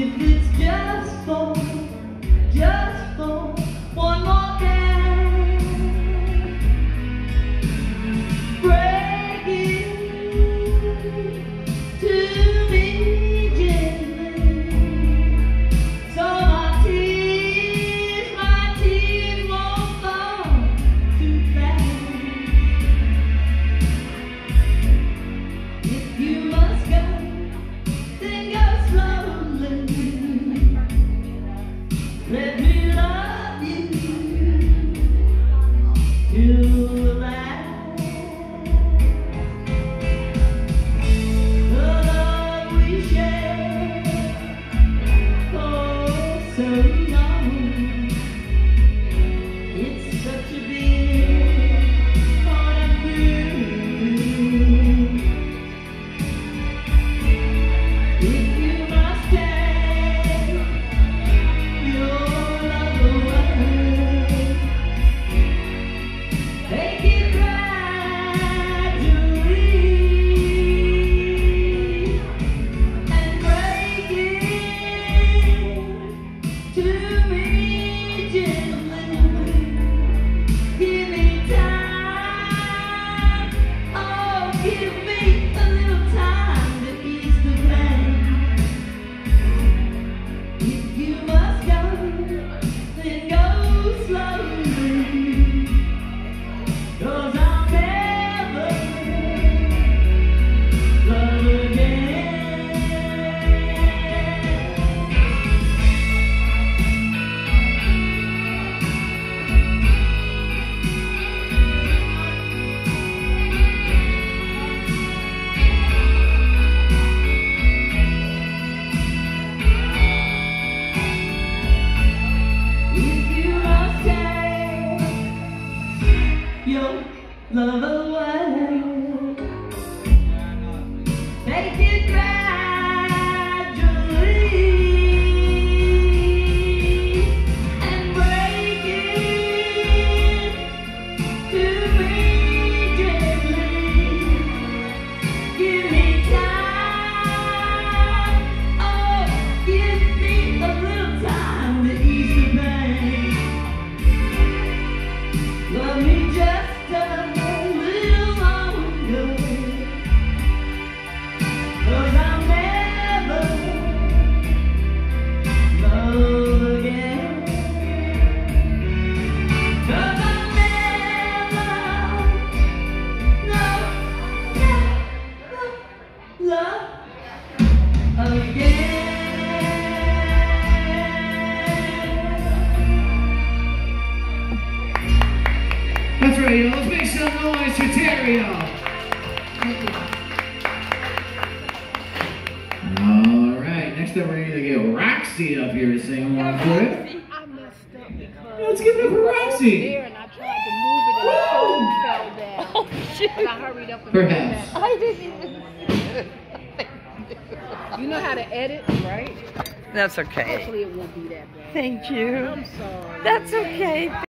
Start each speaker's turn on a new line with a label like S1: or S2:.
S1: If it's just for one more day, break it to me gently, so my tears won't fall too fast. If you must go, then go slowly. Let me love you till the last. The love we share for so long, it's such a big part of you. If you must take your love away, take it gradually and break it to me gently. Give me time, oh, give me a little time to ease the pain. If you must go, then go slowly, 'cause I'll never love again. If you must take your love away, take it gradually and break it to me gently. Give me time, oh, give me a little time to ease the pain. Love me just a little longer, 'cause I'll never love again. 'Cause I'll never, love again.
S2: That's right, y'all. Let's make some noise for Terrio. All right, next up we're going to get Roxy up here to sing along to it.
S3: I messed up because
S2: Let's give it up for Roxy.
S3: there and I tried to move it and the phone fell down. Oh, shit. And I hurried up and
S2: Perhaps.
S3: I didn't even. You know how to edit, right?
S4: That's okay.
S3: Hopefully it won't be that bad.
S4: Thank you.
S3: I'm sorry.
S4: That's okay.